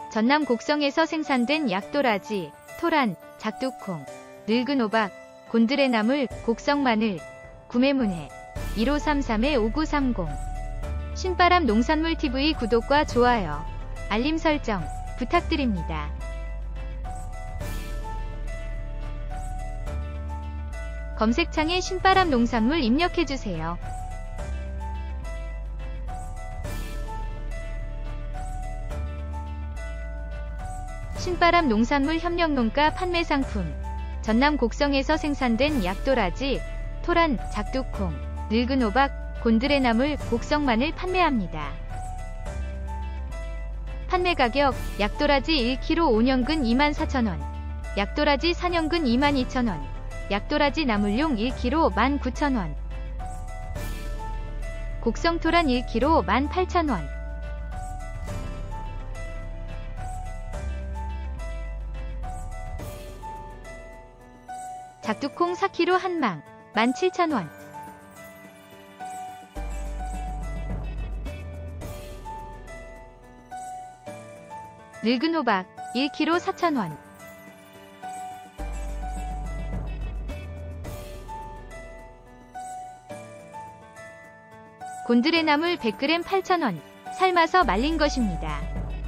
전남 곡성에서 생산된 약도라지, 토란, 작두콩, 늙은 호박, 곤드레나물, 곡성마늘. 구매 문의 1533-5930. 신바람 농산물TV 구독과 좋아요, 알림 설정 부탁드립니다. 검색창에 신바람 농산물 입력해주세요. 신바람 농산물 협력농가 판매 상품. 전남 곡성에서 생산된 약도라지, 토란, 작두콩, 늙은 호박, 곤드레나물, 곡성마늘 판매합니다. 판매 가격: 약도라지 1kg 5년근 24,000원, 약도라지 4년근 22,000원, 약도라지 나물용 1kg 19,000원, 곡성토란 1kg 18,000원. 작두콩 4kg 한망 17,000원. 늙은 호박 1kg 4,000원. 곤드레나물 100g 8,000원. 삶아서 말린 것입니다.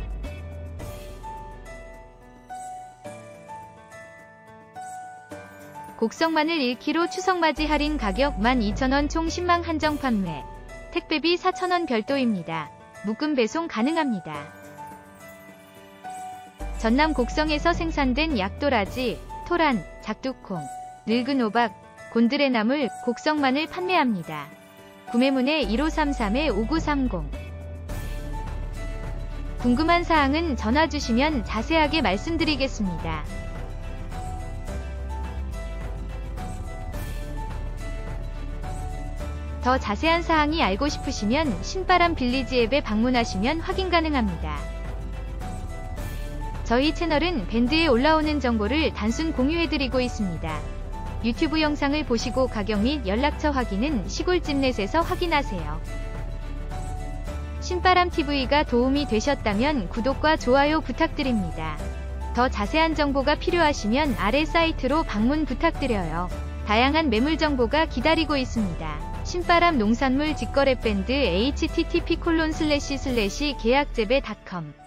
곡성마늘 1kg 추석맞이 할인 가격 12,000원. 총 10망 한정 판매. 택배비 4,000원 별도입니다. 묶음 배송 가능합니다. 전남 곡성에서 생산된 약도라지, 토란, 작두콩, 늙은 호박, 곤드레나물, 곡성마늘 판매합니다. 구매 문의 1533-5930. 궁금한 사항은 전화 주시면 자세하게 말씀드리겠습니다. 더 자세한 사항이 알고 싶으시면 신바람 빌리지 앱에 방문하시면 확인 가능합니다. 저희 채널은 밴드에 올라오는 정보를 단순 공유해드리고 있습니다. 유튜브 영상을 보시고 가격 및 연락처 확인은 시골집넷에서 확인하세요. 신바람TV가 도움이 되셨다면 구독과 좋아요 부탁드립니다. 더 자세한 정보가 필요하시면 아래 사이트로 방문 부탁드려요. 다양한 매물 정보가 기다리고 있습니다. 신바람 농산물 직거래 밴드 http://계약재배.com